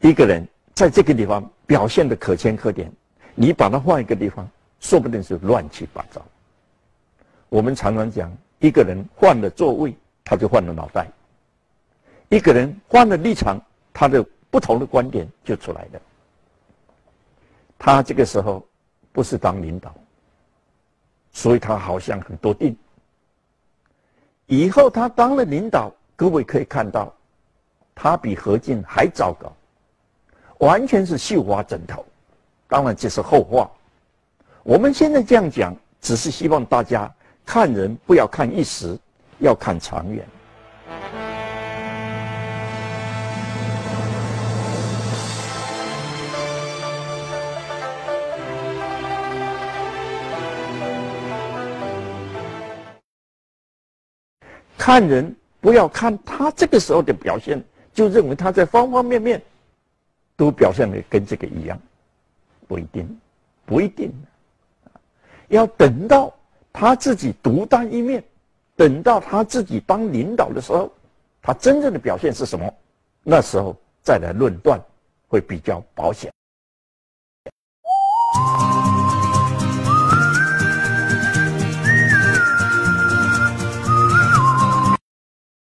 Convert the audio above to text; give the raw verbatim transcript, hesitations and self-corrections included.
一个人在这个地方表现的可圈可点，你把他换一个地方，说不定是乱七八糟。我们常常讲，一个人换了座位，他就换了脑袋；一个人换了立场，他的不同的观点就出来了。他这个时候不是当领导，所以他好像很多定。以后他当了领导，各位可以看到，他比何进还糟糕，完全是绣花枕头。当然这是后话。我们现在这样讲，只是希望大家看人不要看一时，要看长远。看人不要看他这个时候的表现，就认为他在方方面面都表现的跟这个一样，不一定，不一定。要等到他自己独当一面，等到他自己当领导的时候，他真正的表现是什么？那时候再来论断，会比较保险。